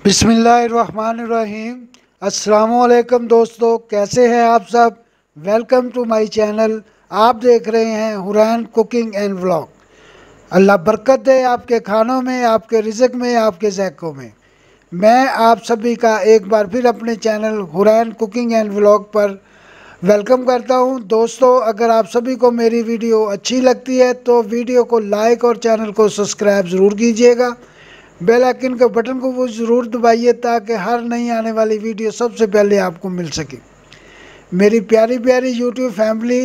बिस्मिल्लाहिर्रहमानिर्रहीम। अस्सलामुअलैकुम दोस्तों, कैसे हैं आप सब। Welcome to my channel. आप देख रहे हैं हुरैन कुकिंग एंड व्लॉग। अल्लाह बरकत दे आपके खानों में, आपके रिज़्क में, आपके ज़ैक़ों में। मैं आप सभी का एक बार फिर अपने channel Hurain cooking and vlog पर वेलकम करता हूं। दोस्तों, अगर आप सभी को मेरी वीडियो अच्छी लगती है तो वीडियो को लाइक और चैनल को सब्सक्राइब ज़रूर कीजिएगा। बेल आइकन के बटन को वो ज़रूर दबाइए ताकि हर नई आने वाली वीडियो सबसे पहले आपको मिल सके। मेरी प्यारी प्यारी यूट्यूब फैमिली,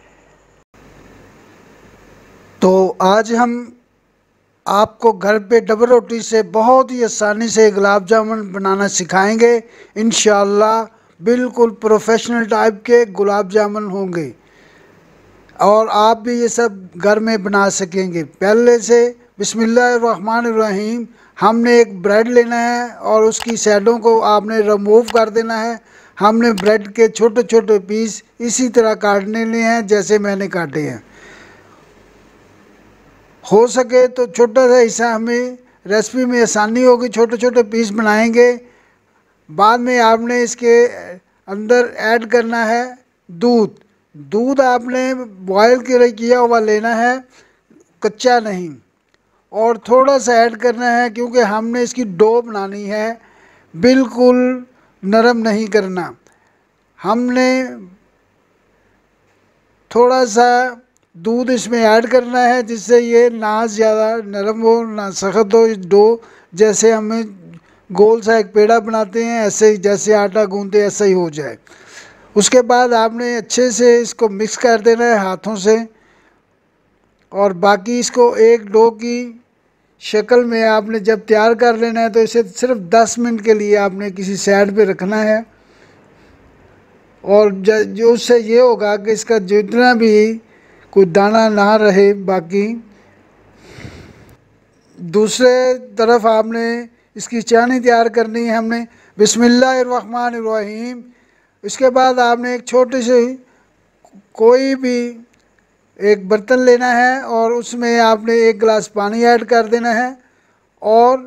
तो आज हम आपको घर पे डबल रोटी से बहुत ही आसानी से गुलाब जामुन बनाना सिखाएंगे। इंशाल्लाह बिल्कुल प्रोफेशनल टाइप के गुलाब जामुन होंगे और आप भी ये सब घर में बना सकेंगे। पहले से बिस्मिल्लाहिर्रहमानिर्रहीम। हमने एक ब्रेड लेना है और उसकी साइडों को आपने रिमूव कर देना है। हमने ब्रेड के छोटे छोटे पीस इसी तरह काटने लिए हैं जैसे मैंने काटे हैं। हो सके तो छोटा सा हिस्सा हमें रेसिपी में आसानी होगी, छोटे छोटे पीस बनाएंगे। बाद में आपने इसके अंदर ऐड करना है दूध आपने बॉयल किया हुआ लेना है, कच्चा नहीं। और थोड़ा सा ऐड करना है क्योंकि हमने इसकी डो बनानी है, बिल्कुल नरम नहीं करना। हमने थोड़ा सा दूध इसमें ऐड करना है जिससे ये ना ज़्यादा नरम हो ना सख्त हो। डो जैसे हमें गोल सा एक पेड़ा बनाते हैं ऐसे ही, जैसे आटा गूंदते ऐसा ही हो जाए। उसके बाद आपने अच्छे से इसको मिक्स कर देना है हाथों से और बाकी इसको एक डो की शक्ल में आपने जब तैयार कर लेना है तो इसे सिर्फ 10 मिनट के लिए आपने किसी साइड पे रखना है। और जो उससे ये होगा कि इसका जितना भी कोई दाना ना रहे। बाकी दूसरे तरफ आपने इसकी चाशनी तैयार करनी है। हमने बिस्मिल्लाहिर्रहमानिर्रहीम। इसके बाद आपने एक छोटी सी कोई भी एक बर्तन लेना है और उसमें आपने 1 गिलास पानी ऐड कर देना है और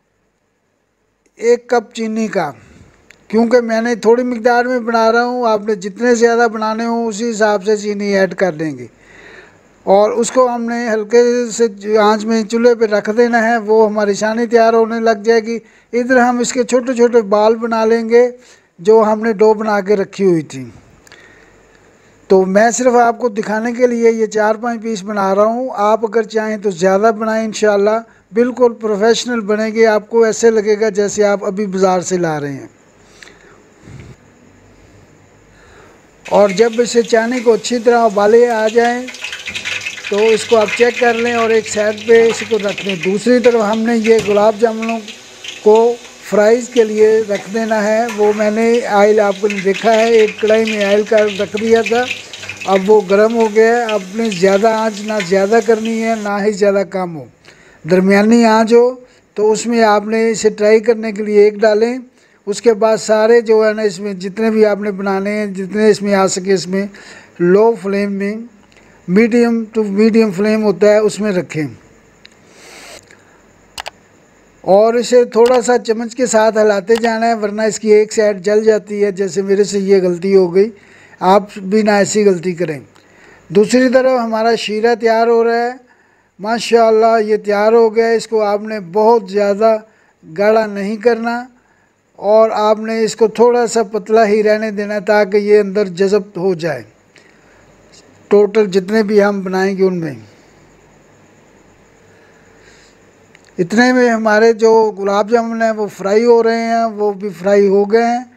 1 कप चीनी का। क्योंकि मैंने थोड़ी मिकदार में बना रहा हूँ, आपने जितने ज़्यादा बनाने हो उसी हिसाब से चीनी ऐड कर देंगे। और उसको हमने हल्के से आंच में चूल्हे पे रख देना है, वो हमारी चाशनी तैयार होने लग जाएगी। इधर हम इसके छोटे छोटे बाल बना लेंगे जो हमने डो बना के रखी हुई थी। तो मैं सिर्फ आपको दिखाने के लिए ये 4-5 पीस बना रहा हूँ। आप अगर चाहें तो ज़्यादा बनाएं, इंशाल्लाह बिल्कुल प्रोफेशनल बनेंगे। आपको ऐसे लगेगा जैसे आप अभी बाज़ार से ला रहे हैं। और जब इसे चाशनी को अच्छी तरह उबाले आ जाएं तो इसको आप चेक कर लें और एक साइड पे इसको रख दें। दूसरी तरफ हमने ये गुलाब जामुनों को फ्राइज़ के लिए रख देना है। वो मैंने ऑयल आपको देखा है, एक कढ़ाई में ऑयल का रख दिया था, अब वो गर्म हो गया है। अपने ज़्यादा आंच ना ज़्यादा करनी है ना ही ज़्यादा कम हो, दरमियानी आंच हो। तो उसमें आपने इसे ट्राई करने के लिए 1 डालें। उसके बाद सारे जो है ना इसमें जितने भी आपने बनाने हैं, जितने इसमें आ सके इसमें लो फ्लेम में, मीडियम टू मीडियम फ्लेम होता है उसमें रखें। और इसे थोड़ा सा चम्मच के साथ हिलाते जाना है वरना इसकी एक साइड जल जाती है। जैसे मेरे से ये गलती हो गई, आप भी ना ऐसी गलती करें। दूसरी तरफ हमारा शीरा तैयार हो रहा है। माशाल्लाह ये तैयार हो गया। इसको आपने बहुत ज़्यादा गाढ़ा नहीं करना और आपने इसको थोड़ा सा पतला ही रहने देना ताकि ये अंदर जज़ब हो जाए टोटल जितने भी हम बनाएंगे उनमें। इतने में हमारे जो गुलाब जामुन हैं वो फ्राई हो रहे हैं, वो भी फ्राई हो गए हैं।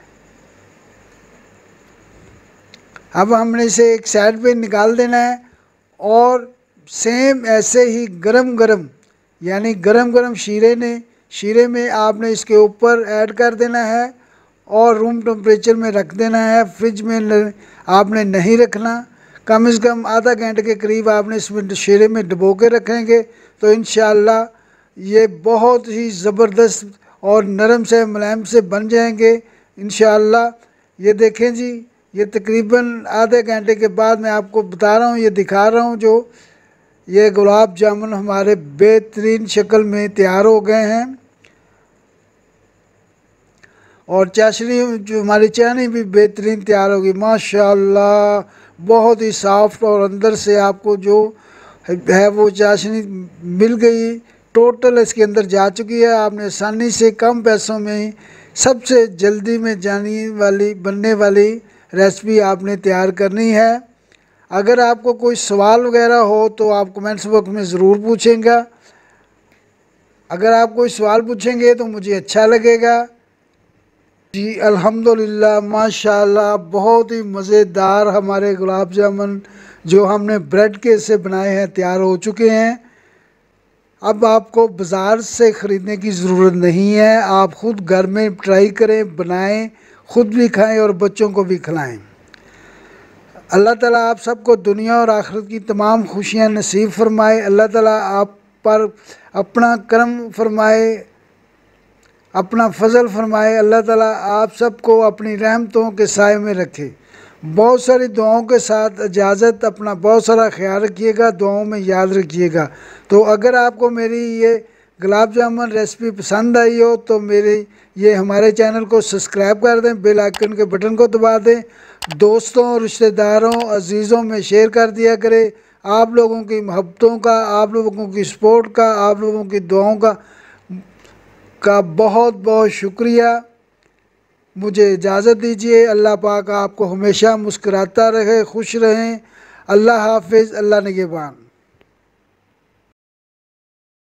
अब हमने इसे एक साइड पे निकाल देना है और सेम ऐसे ही गरम गरम यानी गरम गरम शीरे में आपने इसके ऊपर ऐड कर देना है और रूम टेम्परेचर में रख देना है। फ्रिज में आपने नहीं रखना। कम से कम आधा घंटे के करीब आपने इसमें शीरे में डुबो के रखेंगे तो इंशाल्लाह ये बहुत ही ज़बरदस्त और नरम से मुलायम से बन जाएंगे इंशाल्लाह। ये देखें जी, ये तकरीबन आधे घंटे के बाद मैं आपको बता रहा हूँ, ये दिखा रहा हूँ, जो ये गुलाब जामुन हमारे बेहतरीन शक्ल में तैयार हो गए हैं। और चाशनी जो हमारी चाशनी भी बेहतरीन तैयार होगी माशाल्लाह, बहुत ही सॉफ्ट और अंदर से आपको जो है वो चाशनी मिल गई, टोटल इसके अंदर जा चुकी है। आपने आसानी से कम पैसों में ही सबसे जल्दी में बनने वाली रेसिपी आपने तैयार करनी है। अगर आपको कोई सवाल वगैरह हो तो आप कमेंट्स बॉक्स में ज़रूर पूछेंगे। अगर आप कोई सवाल पूछेंगे तो मुझे अच्छा लगेगा। जी अल्हम्दुलिल्लाह माशाल्लाह, बहुत ही मज़ेदार हमारे गुलाब जामुन जो हमने ब्रेड के से बनाए हैं तैयार हो चुके हैं। अब आपको बाज़ार से ख़रीदने की ज़रूरत नहीं है, आप ख़ुद घर में ट्राई करें, बनाएं, ख़ुद भी खाएं और बच्चों को भी खिलाएं। अल्लाह ताला आप सबको दुनिया और आखिरत की तमाम खुशियां नसीब फरमाए। अल्लाह ताला आप पर अपना करम फरमाए, अपना फजल फरमाए। अल्लाह ताला आप सबको अपनी रहमतों के साए में रखे। बहुत सारी दुआओं के साथ इजाज़त, अपना बहुत सारा ख्याल रखिएगा, दुआओं में याद रखिएगा। तो अगर आपको मेरी ये गुलाब जामुन रेसिपी पसंद आई हो तो ये हमारे चैनल को सब्सक्राइब कर दें, बेल आइकन के बटन को दबा दें, दोस्तों, रिश्तेदारों, अजीज़ों में शेयर कर दिया करें। आप लोगों की मोहब्बतों का, आप लोगों की सपोर्ट का, आप लोगों की दुआओं का बहुत बहुत शुक्रिया। मुझे इजाज़त दीजिए। अल्लाह पाक आपको हमेशा मुस्कुराता रहे, खुश रहें। अल्लाह हाफिज़, अल्लाह निगहबान।